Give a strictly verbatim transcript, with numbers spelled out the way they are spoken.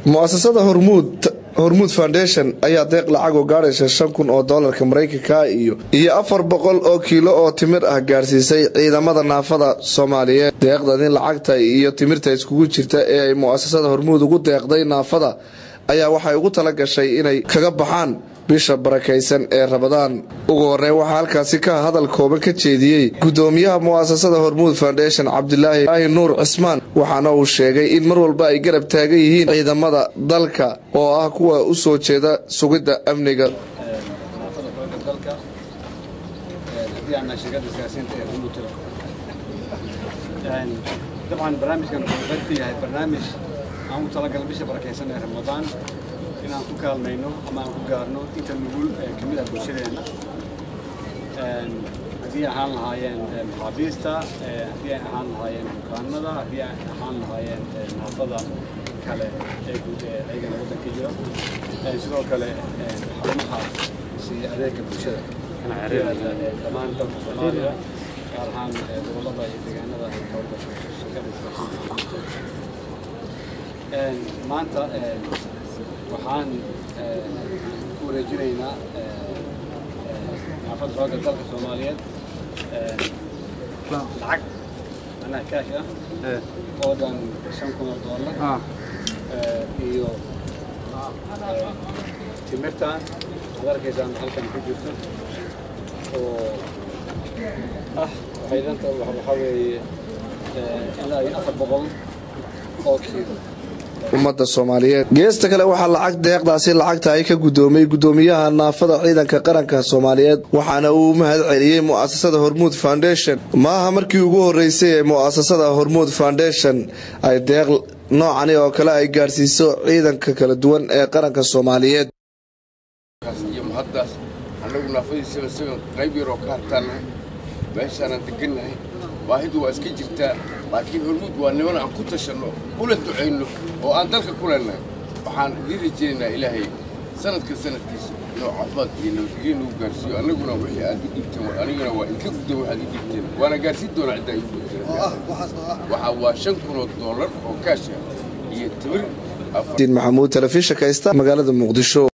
mu'asasada Hormuud Hormuud Foundation ayaa deeq lacag oo gaaraysa shan kun oo doolarka Mareykanka iyo iyo afar boqol oo kiilo oo timir ah gaarsiisay ciidamada naafada Soomaaliyeed. Deeqdan lacagta iyo timirta iskugu jirta ee ay mu'asasada Hormuud ugu deeqday naafada ayaa waxay ugu tala gashay inay kaga baxaan bisha barakaysan ee Ramadaan. Ugu horreyn waxa halkaasi ka hadal kooban ka jeediyay gudoomiyaha mu'asasada Hormuud Foundation Cabdilaahi Nuur Cismaan, waxaana uu sheegay in mar walba ay garab taagan yihiin ciidamada dalka oo ah kuwa u soo jeeda sugidda amniga. طبعا برنامجكم بدي هاي برنامج عم تلاقي البيشة بركيسان رمضان إن أنكو كالمينو أما أنكو قارنو إنت نقول كمية بوشيرينا هذه أحان هايين محابيستا هذه أحان هايين مكاندا هذه أحان هايين محافظة كله أيجا نقطة كيجرا سيدو كله حرمها سي أديك بوشير أنا عارف كمان دم صوماليا كارهان والله باي دجانا ده كوربا maanta waxaan ku wareejinaynaa naafada xoogga dalka Soomaaliyeed lacag ana kaash ah oo dhan shan kun oo doolar iyo timirtaan adarkaysan halkan ku jirto oo ah qaydanta waxa weeye ilaa afar boqol oo kiilo umada Soomaaliyeed. Geesta kale waxa lacag deeqdaasi lacagta ay ka gudoomay gudoomiyaha naafada ciidanka qaranka Soomaaliyeed, waxaana uu mahad celiyay mu'asasada Hormuud Foundation. Maaha markii ugu horeysay ee mu'asasada Hormuud Foundation ay deeq noocan oo kale ay gaarsiiso ciidanka kala duwan ee qaranka Soomaaliyeed. iyo muhaddas anagu naafadiisa sidan qayb yar oo ka hartaanahay meeshaan deganahay waahidu waa iska jirtaa laakiin Hormuud waa niman aan ku tashano kula duceyno oo aan dalka ku leenahay. waxaan diirijeenaa Ilaahay sanadka sanadkiisa inuu caafimaad iyo nabadgelyo u gaarsiiyo anaguna wixii aad u dhigteen aniguna waa inka gudoon aad u dhigteen waana gaarsiin doona cid ay u dhigteen waxa waa shan kun oo doolar oo kaash ah iyo timir. Maxamuud Telefishinka Kaysta magaalada Muqdisho.